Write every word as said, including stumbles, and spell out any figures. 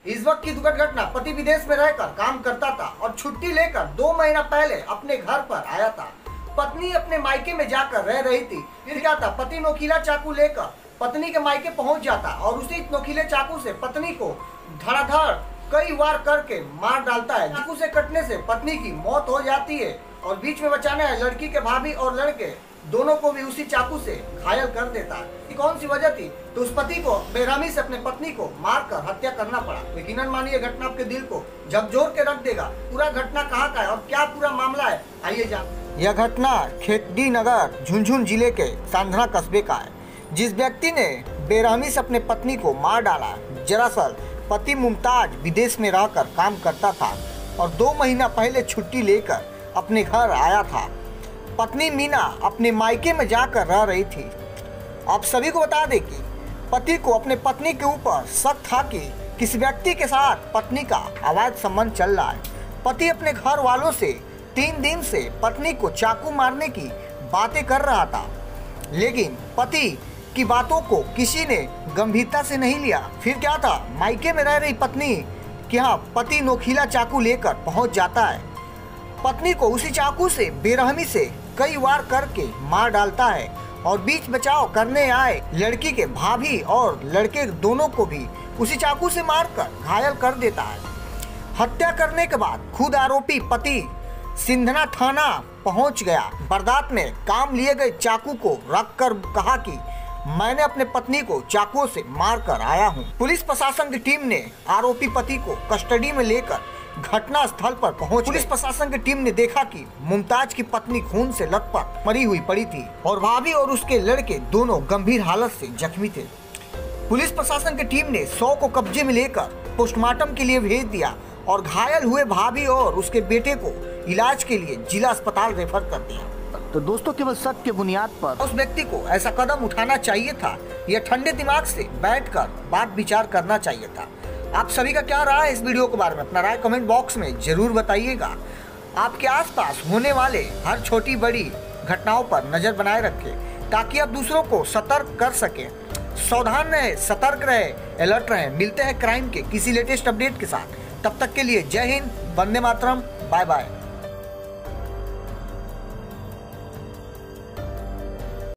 इस वक्त की दुखद घटना, पति विदेश में रहकर काम करता था और छुट्टी लेकर दो महीना पहले अपने घर पर आया था। पत्नी अपने मायके में जाकर रह रही थी। फिर क्या था, पति नोकीला चाकू लेकर पत्नी के मायके पहुंच जाता और उसी नोकीले चाकू से पत्नी को धड़ाधड़ कई वार करके मार डालता है। चाकू से कटने से पत्नी की मौत हो जाती है और बीच में बचाने है लड़की के भाभी और लड़के दोनों को भी उसी चाकू से घायल कर देता है। कौन सी वजह थी, तो उस पति को बेरहमी से अपने पत्नी को मारकर हत्या करना पड़ा। यकीनन मानिए घटना आपके दिल को झकझोर के रख देगा। पूरा घटना कहाँ का है और क्या पूरा मामला है, आइए जान। यह घटना खेतड़ी नगर झुंझुनू जिले के सांधना कस्बे का है, जिस व्यक्ति ने बेरहमी से अपने पत्नी को मार डाला। दरअसल पति मुमताज विदेश में रहकर काम करता था और दो महीना पहले छुट्टी लेकर अपने घर आया था। पत्नी मीना अपने मायके में जाकर रह रही थी। आप सभी को बता दें कि पति को अपने पत्नी के ऊपर शक था कि किसी व्यक्ति के साथ पत्नी का अवैध संबंध चल रहा है। पति अपने घर वालों से तीन दिन से पत्नी को चाकू मारने की बातें कर रहा था, लेकिन पति की बातों को किसी ने गंभीरता से नहीं लिया। फिर क्या था, मायके में रह रही पत्नी के यहाँ पति नोकीला चाकू लेकर पहुंच जाता है। पत्नी को उसी चाकू से बेरहमी से कई वार करके मार डालता है और बीच बचाव करने आए लड़की के भाभी और लड़के दोनों को भी उसी चाकू से मारकर घायल कर देता है। हत्या करने के बाद खुद आरोपी पति सिंधना थाना पहुंच गया। बरदात में काम लिए गए चाकू को रखकर कहा कि मैंने अपने पत्नी को चाकुओं से मार कर आया हूं। पुलिस प्रशासन की टीम ने आरोपी पति को कस्टडी में लेकर घटना स्थल पर पहुंच। पुलिस प्रशासन की टीम ने देखा कि मुमताज की पत्नी खून से लथपथ मरी हुई पड़ी थी और भाभी और उसके लड़के दोनों गंभीर हालत से जख्मी थे। पुलिस प्रशासन की टीम ने शव को कब्जे में लेकर पोस्टमार्टम के लिए भेज दिया और घायल हुए भाभी और उसके बेटे को इलाज के लिए जिला अस्पताल रेफर कर दिया। तो दोस्तों, केवल शक के बुनियाद पर उस व्यक्ति को ऐसा कदम उठाना चाहिए था या ठंडे दिमाग से बैठकर बात विचार करना चाहिए था। आप सभी का क्या राय है इस वीडियो के बारे में, अपना राय कमेंट बॉक्स में जरूर बताइएगा। आपके आसपास होने वाले हर छोटी बड़ी घटनाओं पर नजर बनाए रखें ताकि आप दूसरों को सतर्क कर सकें। सावधान रहे, सतर्क रहे, अलर्ट रहे। मिलते हैं क्राइम के किसी लेटेस्ट अपडेट के साथ। तब तक के लिए जय हिंद, वंदे मातरम, बाय बाय।